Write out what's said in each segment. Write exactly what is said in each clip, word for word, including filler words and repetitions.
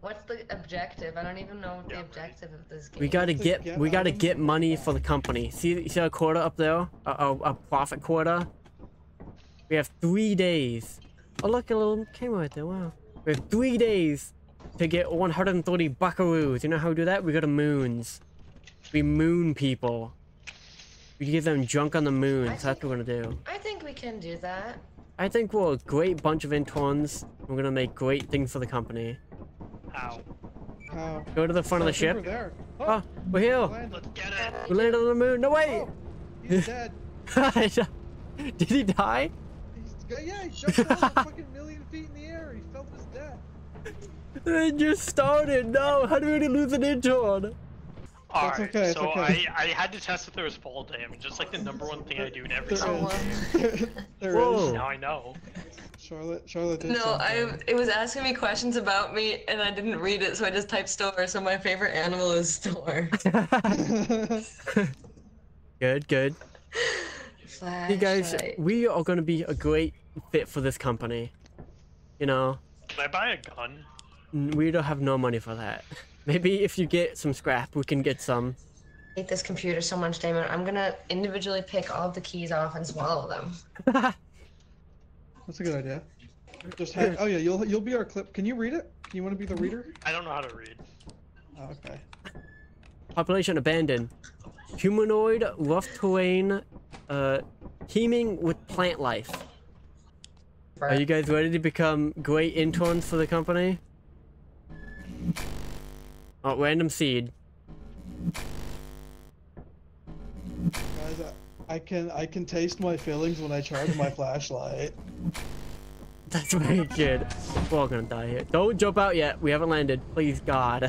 What's the objective? I don't even know what the objective of this game. We gotta To get, get we gotta items? get money for the company. See, see a quota up there? A, a, a profit quota. We have three days. Oh look, a little camera right there. Wow. We have three days to get one hundred thirty buckaroos. You know how we do that? We go to moons. We moon people. We get them drunk on the moon. I So that's what we're gonna do. I think we can do that. I think we're a great bunch of interns. We're gonna make great things for the company. How? How? Go to the front of the I think ship. We're there. Oh, we're here. landed. Let's get it. We landed on the moon. No way. Oh, he's dead. Did he die? He's, yeah, he jumped out a fucking million feet in the air. He felt his death. It just started. No, how do we lose an intern? Alright, okay, it's so okay. I, I had to test if there was fall damage. Just like the number one thing I do in every There Oh, season. is. well. There Whoa. is. Now I know. Charlotte, Charlotte did No, something. I it was asking me questions about me and I didn't read it, so I just typed store. So my favorite animal is store. Good, good. Hey guys, Flashlight. we are going to be a great fit for this company. You know, Can I buy a gun? n- we don't have no money for that. Maybe if you get some scrap, we can get some. I hate this computer so much, Damon. I'm gonna individually pick all of the keys off and swallow them. That's a good idea. Just ha oh yeah, you'll you'll be our clip. Can you read it? You want to be the reader? I don't know how to read. Oh, okay. Population abandoned. Humanoid, rough terrain, uh, teeming with plant life. Are you guys ready to become great interns for the company? Oh, random seed. Guys, I, I can I can taste my feelings when I charge my flashlight. That's very good. We're all gonna die here. Don't jump out yet. We haven't landed. Please, God.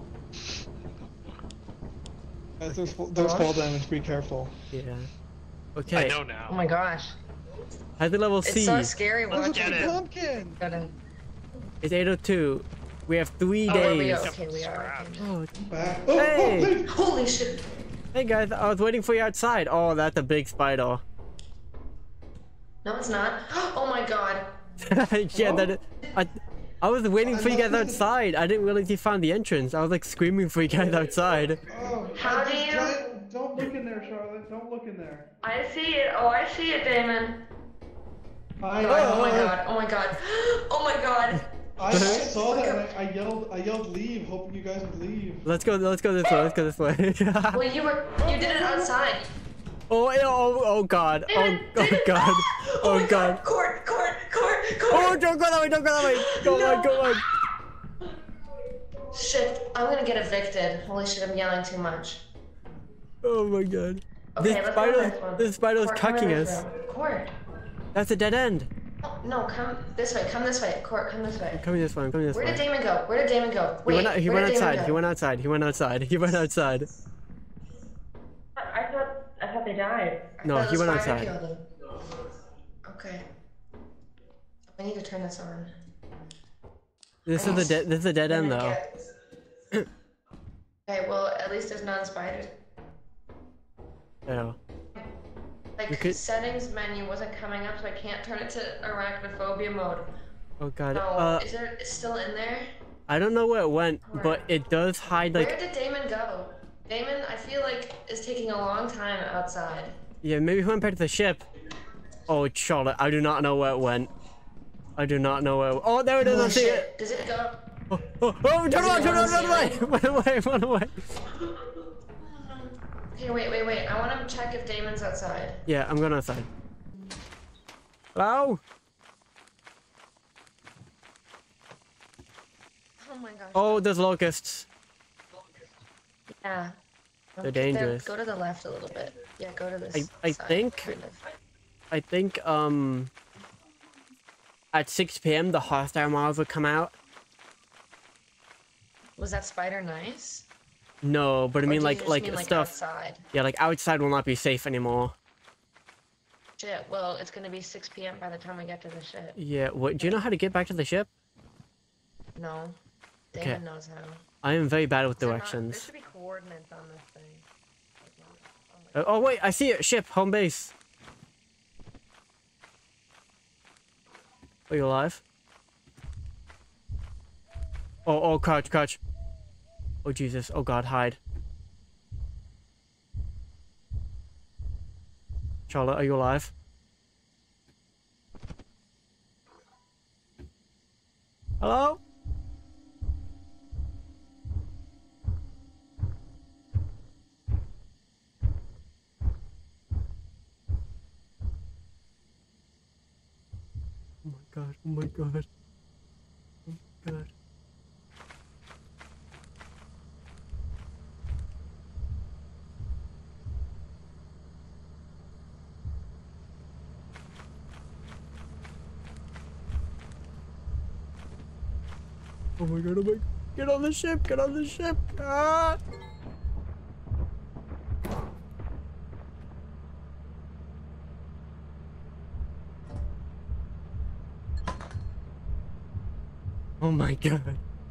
Guys, there's there's fall damage. Be careful. Yeah. I Okay. know Oh now. my gosh. How's the level It's C? so scary There's a watching Get big it. pumpkin. Gotta- It's eight oh two. We have three Oh, are we days. okay, we are. Okay. Oh, Back. Oh, Hey! oh, Holy shit. hey guys, I was waiting for you outside. Oh, that's a big spider. No, it's not. Oh my god. Yeah, Oh. that. I, I was waiting for you guys outside. I didn't realize you found the entrance. I was like screaming for you guys outside. oh, How do just you- Don't, don't look in there, Charlotte. Don't look in there. I see it. Oh, I see it, Damon. I, Oh my god. Oh my god. Oh my god. I saw that and I, I yelled I yelled leave, hoping you guys would leave. Let's go. Let's go this way. Let's go this way. Well, you were. You did it outside. oh, oh, oh, God. Oh, Damon, oh, Damon, God. no! Oh, my God. Court, court, court, court. Oh, don't go that way. Don't go that way. Go No. on. Go on. Shit, I'm gonna get evicted. Holy shit, I'm yelling too much. Oh my God. Okay, This let's go spider. this one. This spider is Court, come in cucking this us. room. Court. That's a dead end. Oh, no, come this way. Come this way. Court, come this way. Coming this way. I'm coming this Where way. did Damon go? Where did Damon go? He Wait, went, out, he where went did Damon outside. go? He went outside. He went outside. He went outside. I thought I thought they died. I No, thought he the went spider outside. killed them. Okay. I need to turn this on. This is the dead. This is a dead end though. Okay, well at least there's non-spiders. Yeah. Like You could- settings menu wasn't coming up, so I can't turn it to arachnophobia mode. Oh God. No, Uh, is it it's still in there? I don't know where it went, but it does hide Where like. did Damon go? Damon, I feel like is taking a long time outside. Yeah, maybe he went back to the ship. Oh, Charlotte, I do not know where it went. I do not know where. Oh, there it is. I Oh see it. shit! Does it go? Oh, oh, oh, turn around, turn around, run away, run away, run away. Okay, wait, wait, wait. I want to check if Damon's outside. Yeah, I'm going outside. Hello? Oh my gosh. Oh, there's locusts. Yeah. They're Okay, there- dangerous. Go to the left a little bit. Yeah, go to this. I- I side, think- kind of. I think um. At six P M the hostile mobs would come out. Was that spider nice? No, but I Or mean did you like just like mean, stuff. outside. Yeah, like outside will not be safe anymore. Shit. Well, it's gonna be six P M by the time we get to the ship. Yeah. What? Do you know how to get back to the ship? No. Okay. Damon knows how. I am very bad with Is there not- directions. There should be coordinates on this thing. Uh, oh wait, I see it. Ship, home base. Are you alive? Oh, oh, crouch, crouch. Oh, Jesus. Oh, God, hide. Charlotte, are you alive? Hello? Oh my God, oh my God. Oh my God. Oh my God, oh my God. Get on the ship, get on the ship. Ah! Oh my God.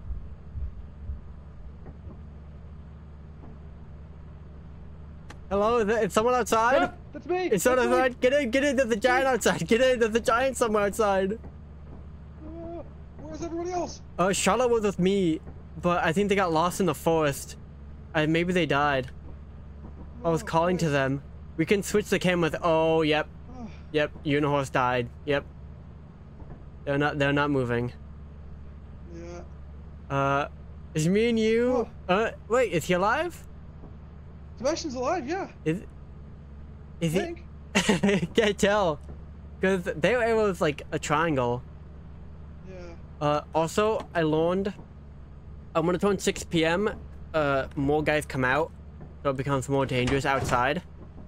Hello, is, that, is someone outside? Yeah, that's me. Is someone that's me. outside? Get in, get in, there's a giant outside. Get in, there's a giant somewhere outside. Uh, where's everybody else? Uh, Charlotte was with me, but I think they got lost in the forest. And maybe they died. I was Oh, calling to Christ. them. We can switch the camera with, oh, yep. Oh, Yep, Unihorse died. Yep. They're not, they're not moving. yeah. Uh, is me and you, uh, wait, is he alive? Sebastian's alive, yeah. Is, is I he? think. Can't tell. Because they were able to, like, a triangle. Yeah. Uh, also, I learned, uh, when it's on six P M, uh, more guys come out, so it becomes more dangerous outside.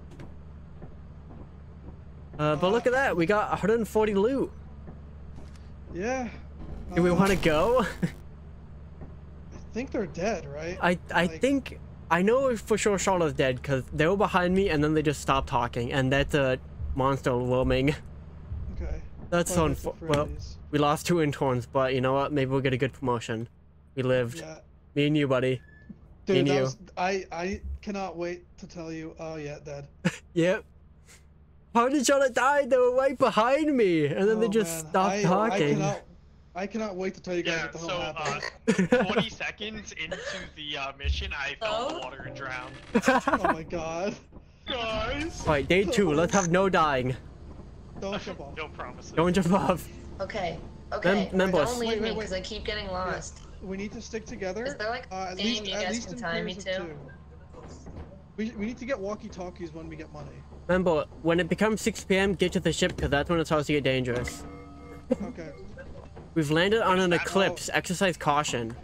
Uh, but look at that, we got one hundred forty loot. Yeah. Do we uh, want to go? I think they're dead, right? I I Like- think, I know for sure Charlotte's dead, because they were behind me and then they just stopped talking, and that's a monster roaming. Okay. That's so Probably unfo- for well, these. we lost two interns, but you know what, maybe we'll get a good promotion. We lived. Yeah. Me and you, buddy. Dude, and that you. was, I, I cannot wait to tell you. Oh, yeah, dead. Yep. How did Charlotte die? They were right behind me, and then they Oh, just man. stopped I, I talking. cannot, I cannot wait to tell you guys Yeah, what the hell so happened. uh, twenty seconds into the uh, mission, I fell in the Oh? water and drowned. Oh my god. Guys! Alright, day two. Let's have no dying. Don't jump off. No promises. Don't jump off. Okay. Okay. Mem- members. Don't leave Wait, me wait, because I keep getting lost. We need to stick together. Is there, like, uh, at game least, you at guys least can in tie me pairs to? of two. We, we need to get walkie-talkies when we get money. Remember, when it becomes six P M, get to the ship, because that's when it starts to get dangerous. Okay. We've landed on an That's eclipse. Exercise caution.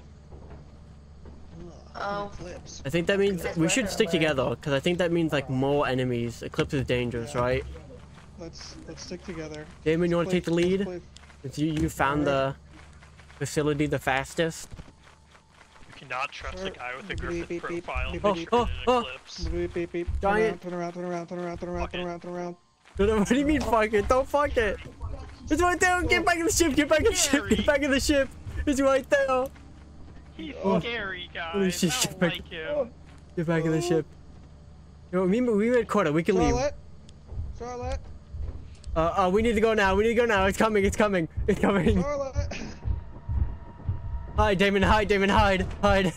Oh. Eclipse. I think that means Guys, we should weather stick alert. together, because I think that means, like, more enemies. Eclipse is dangerous, Yeah. right? Let's let's stick together. Damon, you Let's want to take the play- lead? let's play- Since you, you found the facility the fastest. You cannot trust a guy with a Beep, Griffith beep, beep, profile beep, who's beep, created oh, an oh. eclipse. Beep, beep, beep. Turn Giant. around, turn around, turn around, turn around, turn around, turn around, turn around. No, no, what do you mean fuck it? Don't fuck it. It's right there. Get back in the ship. Get back in the ship. Get back in the ship. It's right there. He's Oh. scary, Holy guys. shit, I get don't back- like him. Get back in the Oh. ship. Yo, we, we made quota. We can leave. Charlotte. Charlotte. Uh, uh, we need to go now. We need to go now. It's coming. It's coming. It's coming. Charlotte. Hide, Damon. Hide, Damon. Hide. Hide.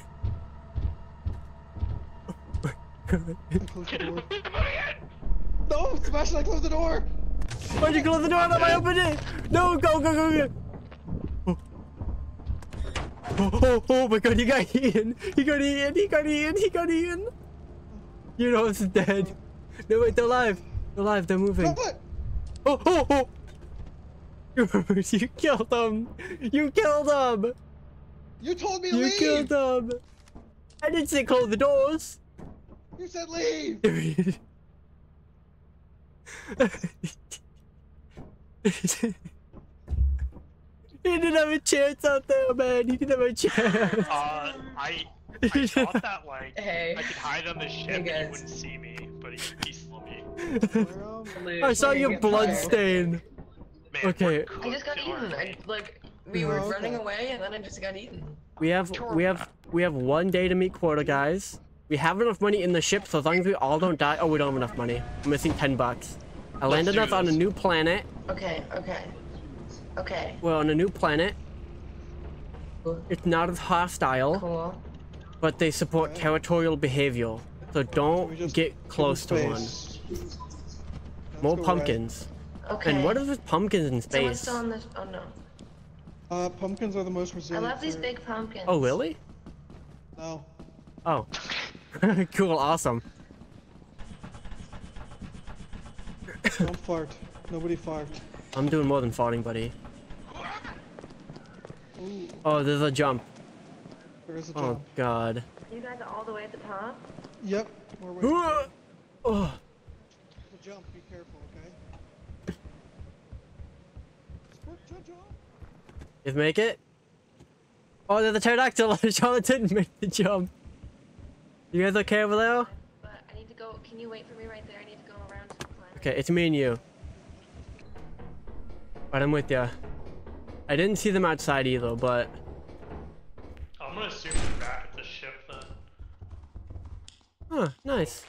Close the door. No, Sebastian, I closed the door. Why'd you close the door? I opened it. No, go, go, go, go. Oh. Oh, oh, oh my god, he got eaten. He got eaten. He got eaten. He got eaten. You know it's dead. No, wait, they're alive. They're alive. They're moving. Charlotte. Oh, oh, oh. You killed them. You killed them. You told me to You leave. killed them. I didn't say close the doors. You said leave. He didn't have a chance out there, man. He didn't have a chance. Uh, I, I thought that, like, Hey. I could hide on the ship and he guys. wouldn't see me, but he, he saw me. Where, um, I saw your Get blood fired. stain. Man, Okay. we're I just got cooked, eaten. aren't I we? like we Oh, were okay. running away and then I just got eaten. We have we have we have one day to meet quota, guys. We have enough money in the ship, so as long as we all don't die. Oh, we don't have enough money. I'm missing ten bucks. I Let's landed do us on a this. new planet. Okay, okay. Okay. We're on a new planet. It's not as hostile, Cool. but they support Okay. territorial behavior. So We don't just get give close to them one. space. Let's More go right. pumpkins. Okay. And what is with pumpkins in Someone's space? still on the. Oh no. Uh, pumpkins are the most I resilient. love these fruit. big pumpkins. Oh, really? No. Oh. Cool, awesome. Don't fart. Nobody fart. I'm doing more than farting, buddy. Ooh, Oh, there's a jump. there is a Oh, jump. God. You guys are all the way at the top. Yep. We're waiting. Oh. The jump. Be careful, okay? Squirt, jump, jump. You make it? Oh, there's a pterodactyl. Charlotte didn't make the jump. You guys okay over there? But I need to go. Can you wait for me right there? I need to go around to the planet. Okay, it's me and you. Right, I'm with ya. I didn't see them outside either, but... I'm gonna assume you're back at the ship then. Huh, nice.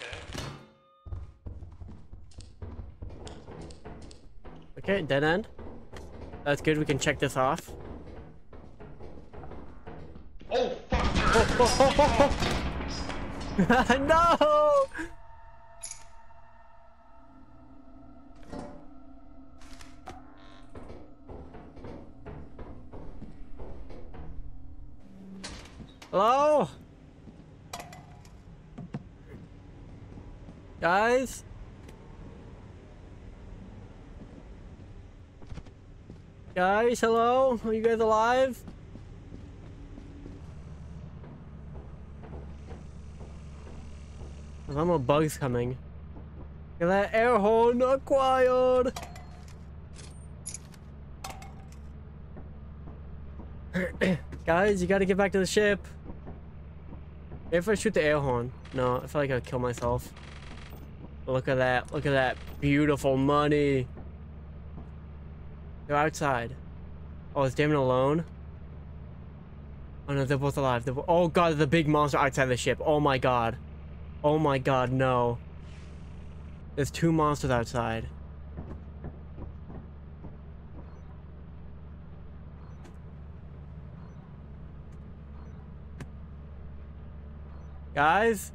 Okay. Okay, dead end. That's good, we can check this off. Oh fuck! No! Hello? Guys? Guys, hello? Are you guys alive? There's more bugs coming. Look at that air horn acquired! Guys, you gotta get back to the ship. If I shoot the air horn. No, I feel like I'll kill myself. Look at that. Look at that beautiful money. They're outside. Oh, is Damon alone? Oh no, they're both alive. They're bo oh god, there's a big monster outside the ship. Oh my god. Oh my god, no. There's two monsters outside. Guys?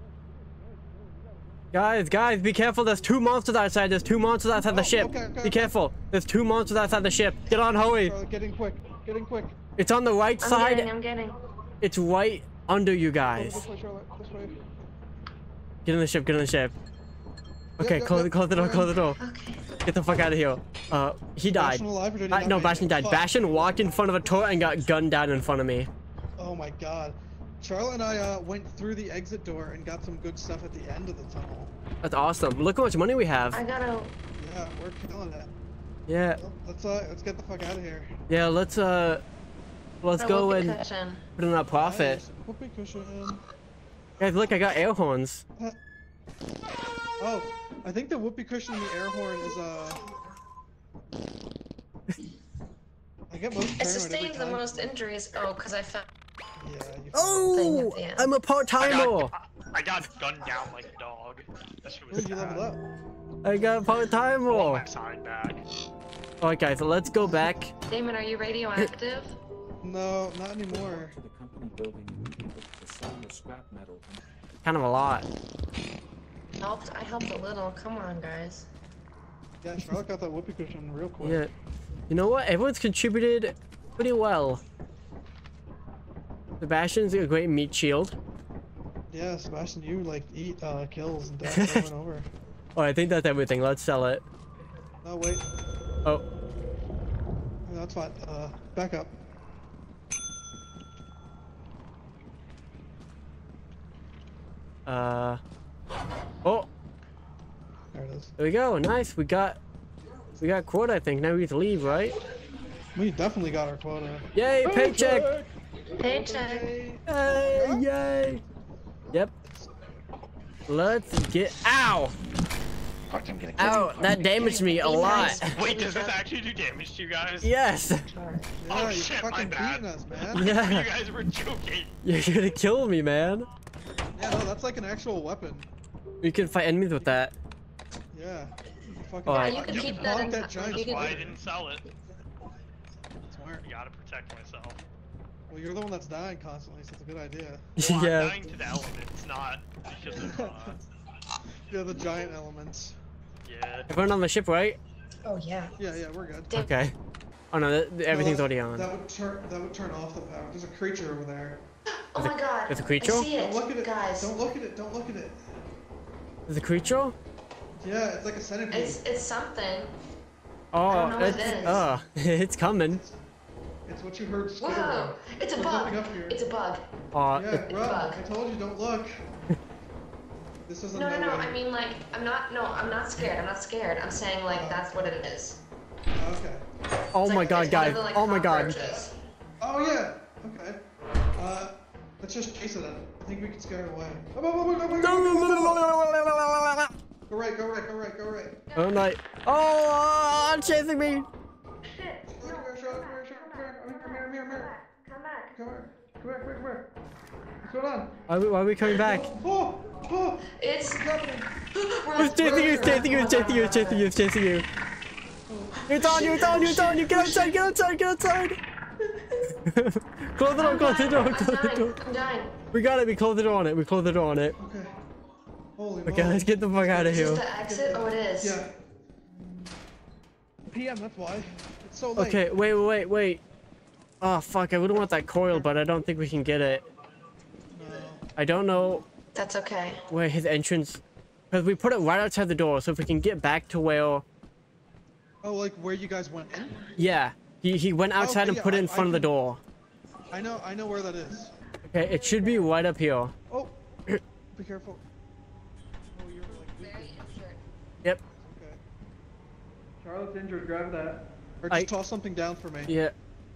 Guys, guys, be careful. There's two monsters outside. There's two monsters outside the Oh, ship. okay, okay, Be okay. careful. There's two monsters outside the ship. Get on, Hoey. Charlotte, getting quick. Getting quick. It's on the right I'm side. getting. I'm getting. It's right under you Oh, guys. this way, Charlotte. This way. Get in the ship. Get in the ship. Okay, yeah, close, yeah, close the door. yeah. Close the door. Okay. Get the fuck out of here. Uh, he died. Bastion alive or did he Uh, not no, make Bastion it? died. Fuck. Bastion walked in front of a turret and got gunned down in front of me. Oh my god. Charlotte and I uh, went through the exit door and got some good stuff at the end of the tunnel. That's awesome. Look how much money we have. I gotta. Yeah, we're killing it. Yeah, Well, let's uh, let's get the fuck out of here. yeah. Let's uh, let's a go whoopee and cushion. put in our profit. Nice. Whoopee cushion. Guys, look, I got air horns. Oh, I think the whoopee cushion and the air horn is uh. I get most It paranoid every sustains the time. most injuries. Oh, because I found. Yeah. You thing Oh, at the end. I'm a part I timer. got, I got gunned down like a dog. That shit Ooh, was you leveled sad. up. I got part I want my timer. sign back. Alright, guys, so let's go back. Damon, are you radioactive? No, not anymore. To the company building, the selling of scrap metal. Kind of a lot. Helped. I helped a little. Come on, guys. Yeah, Charlotte got that whoopee cushion real quick. Yeah. You know what? Everyone's contributed pretty well. Sebastian's a great meat shield. Yeah, Sebastian, you like eat uh, kills and death over and over. Oh, I think that's everything. Let's sell it. No, wait. Oh, No, that's fine. Uh, back up. uh. Oh, There it is. there we go. Nice. We got, we got quota. I think now we get to leave, right? We definitely got our quota. Yay, paycheck! Paycheck. Yay. Hey, yay! Yep. Let's get. Ow! Fuck, I'm getting Ow! That damaged me a lot. Wait, does this actually do damage to you guys? Yes. Sure. Yeah, Oh, you shit, my fucking bad. beating us, man. Yeah. You guys were joking. You're gonna kill me, man. Yeah, no, that's like an actual weapon. We can fight enemies with that. Yeah. You fucking Oh, Yeah, I- you can you keep can that honk in. that giant You That's why I can, didn't sell it. Smart. I gotta protect myself. Well, you're the one that's dying constantly, so it's a good idea. Well, I'm Yeah. dying to the elements, not because of, uh, Yeah, the giant elements. yeah. Everyone on the ship, right? Oh yeah. Yeah, yeah, we're good. Damn. Okay. Oh no, th- th- everything's No, already that, on. That would turn. That would turn off the power. There's a creature over there. Oh my god. There's a creature? I see Don't it, look at it, guys. Don't look at it. Don't look at it. There's a creature? Yeah, it's like a centipede. It's it's something. Oh, don't know what it's, it is. oh, it's coming. It's what you heard. Skitter Whoa! It's a There's bug. nothing up here. It's a bug. Oh, Yeah, it- run. bug. I told you, don't look. This isn't No, no, no. way. I mean, like, I'm not. No, I'm not scared. I'm not scared. I'm saying like that's what it is. Okay. oh It's my like- god, it's one guys. of the, like, Oh my god. cockroaches. Oh yeah. Okay. Uh, let's just chase it. I think we can scare it away. Oh, oh, oh, oh, oh, oh, oh, oh. Go right. Go right. Go right. Go right. Oh no. Oh, it's chasing me. Shit. Come here, Charlotte, come here, Charlotte, come here, come here, come here, come here. Come back. Come here. Come here, come here, come here. What's going on? Why are we, why are we coming back? Oh, oh, It's. what's happening? It's chasing you, it's chasing you, it's chasing you, it's chasing you, it's chasing you. It's on you, it's on you, it's on you. Get outside, get outside, get outside. Close the door, I'm close the dying. door, I'm close the dying. door. I'm dying. We got it, we closed the door on it, we closed the door on it. Okay. Holy Okay, moly. let's get the fuck out of Is this here. the exit? Oh, it is. Yeah. P M, that's why. It's so late. Okay, wait, wait, wait, wait. Oh fuck, I wouldn't want that coil, but I don't think we can get it. No. I don't know That's okay. where his entrance, because we put it right outside the door, so if we can get back to where, Oh, like where you guys went in? yeah, he, he went outside Okay, and yeah, put it I- in I front of the can- door. I know, I know where that is. Okay, it should be right up here. Oh, be careful. Oh, you're like Very weak. injured. Yep, Okay. Charlotte's injured. Grab that. Or I- just toss something down for me. yeah.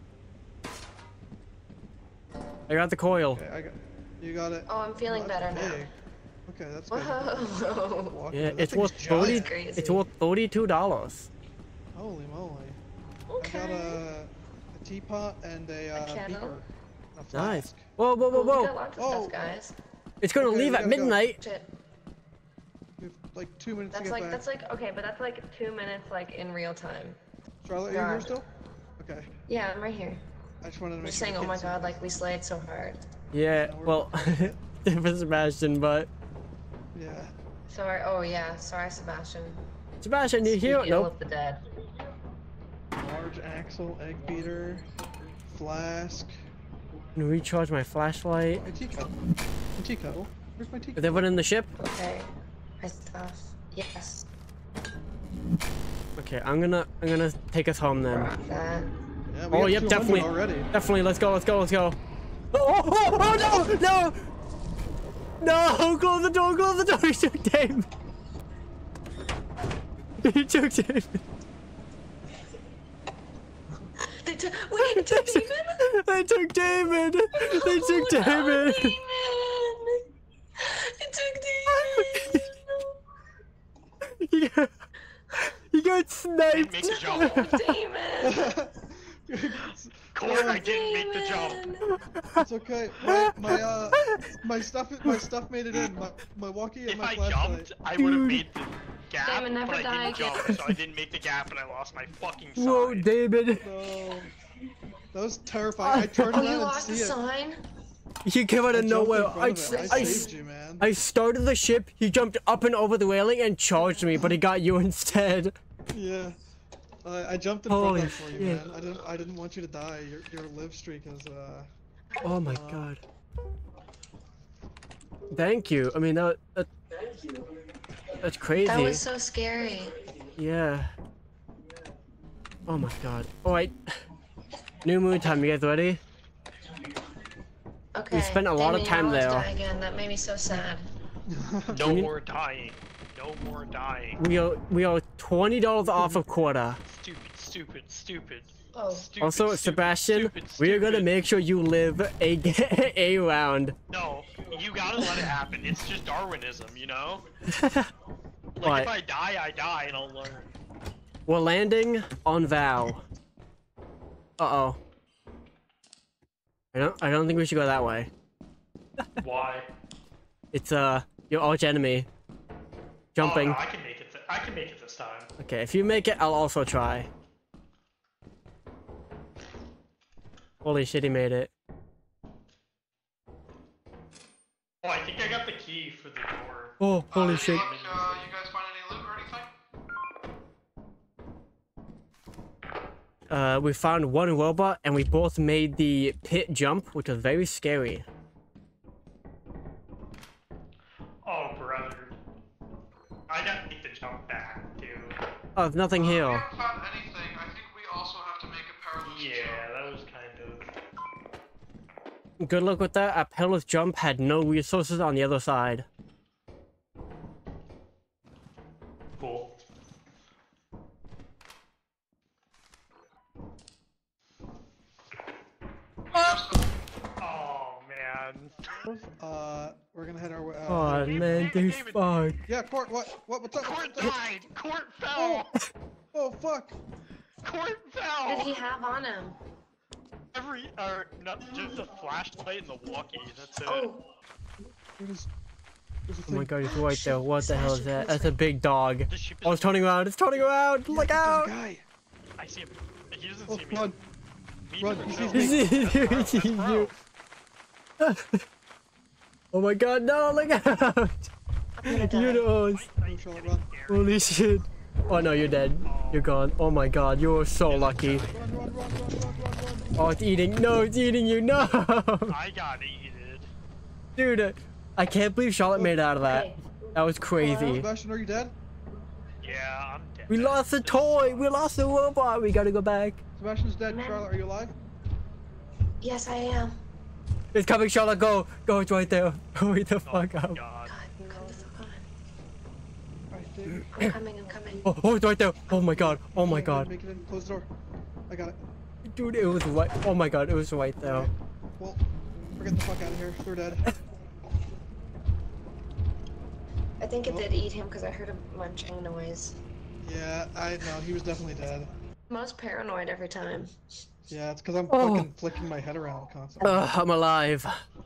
I got the coil. Okay, I got. You got it. Oh, I'm feeling Oh, that's better now. big. Okay, that's good. Whoa. Walk Yeah, through. That it's thing's worth giant. thirty. Crazy. It's worth thirty-two dollars. Holy moly. I Okay. got a, a teapot and a, uh, kettle? beaker. A flask. Nice. Whoa, whoa, whoa, Oh, we got whoa! lots of Oh. stuff, guys. It's gonna Okay, leave we at gotta go. midnight. Shit. We have like two minutes That's to get like back. that's like okay, but that's like two minutes like in real time. Charlotte, are you here God. still? Okay. Yeah, I'm right here. I just wanted to I'm make just sure saying, the oh my kids- god, like we slayed so hard. Yeah. No, we're Well, different Sebastian, but Yeah. Sorry. Oh yeah. Sorry, Sebastian. Sebastian, you here? Speak ill Nope. of the dead. Large axle, egg beater, flask, Can recharge my flashlight. my teacup. My teacup. Where's my Is teacup? everyone in the ship? Okay. My stuff. Yes. Okay, I'm gonna I'm gonna take us home then. Rock that. Yeah, we Oh, got yep, two hundred definitely. already. Definitely, let's go, let's go, let's go. Oh, oh, oh, oh no, no! No, close the door, close the door, he took Dave. He took Dave. They took. Wait, they took Demon. They took David. They took Oh, no, David. Demon. They took Demon. He got, he got Didn't make sniped. the jump. Demon. Corn, I didn't make the jump. Demon. It's okay. My my uh my stuff my stuff made it in. My my walkie and If my I flashlight. jumped, I would have Dude. made the gap, Damon, never but I die didn't jump, again. so I didn't make the gap, and I lost my fucking sign. Whoa, David. No. That was terrifying. I turned Oh, around you and lost see the it. sign. He came out I of jumped in nowhere. front I, of it. I, I saved you, man. I started the ship. He jumped up and over the railing and charged me, but he got you instead. Yeah. I I jumped in Holy front of that for you, shit. man. I didn't I didn't want you to die. Your your live streak is uh. Oh my god. Thank you. I mean that, that that's crazy. That was so scary. Yeah. Oh my god. Alright. New moon time, you guys ready? Okay. spent a lot of Damon, time you almost there. die again. That made me so sad. No We need- more dying. No more dying. We are we are twenty dollars off a quarter. Stupid, stupid, stupid. Oh. Stupid, Also, stupid, Sebastian, stupid, we are gonna stupid. make sure you live a a round. No, you gotta let it happen. It's just Darwinism, you know? Like, What? if I die, I die, and I'll learn. We're landing on Val. Uh oh. I don't I don't think we should go that way. Why? It's uh your arch enemy. Jumping. Oh, no, I can make it. Th I can make it this time. Okay, if you make it, I'll also try. Holy shit, he made it. Oh, I think I got the key for the door. Oh, holy uh, shit. Look, uh, you guys find any loot or anything? Uh, we found one robot and we both made the pit jump, which was very scary. Oh, brother. I gotta make the jump back, too. Oh, there's nothing Uh, we here. haven't found anything. I think we also have to make a perilous Yeah, jump. that was kind of... Good luck with that. Our perilous jump had no resources on the other side. cool. Oh, man. Uh, we're gonna head our way. Uh, Oh man, dude, fuck. Yeah, Court. What? What? What's up? Court died! Court Oh, fell! oh, fuck. Court What did he fell! have on him? Every, or, not just a flashlight and the walkie, that's it. Oh, There's, there's a Oh my thing. god, he's right there. What the hell is that? That's a big dog. The ship is Oh, it's turning around. It's turning around. Look There's a out. guy. I see him. He doesn't Oh, see me. run. Me run, neither. he sees No. me. He That's bro, that's sees bro. you. Oh my god, no, look out. I'm gonna die. You know. I- I- Charlotte, it's run. scary. Holy shit. Oh no, you're dead. You're gone. Oh my god, you're so lucky. Run, run, run, run, run, run, run. Oh, it's eating. No, it's eating you. No. I got eated. Dude, I can't believe Charlotte made it out of that. Okay. That was crazy. Sebastian, are you dead? Yeah, I'm dead. We lost the This toy. sucks. We lost the robot. We gotta go back. Sebastian's dead. Man. Charlotte, are you alive? Yes, I am. It's coming, Charlotte. Go. Go, it's right there. Hurry the Oh fuck my up. God. God, come the fuck on. I think. I'm coming, I'm coming. Oh, oh, it's right there. Oh my god. Oh my Make it in, god. Make it in. Close the door. I got it. Dude, it was right. Oh my god, it was right there. Alright. Well, we're getting the fuck out of here. We're dead. I think it did eat him because I heard a munching noise. Yeah, I know. He was definitely dead. Most paranoid every time. Yeah, it's because I'm Oh. fucking flicking my head around constantly. Ugh, I'm alive.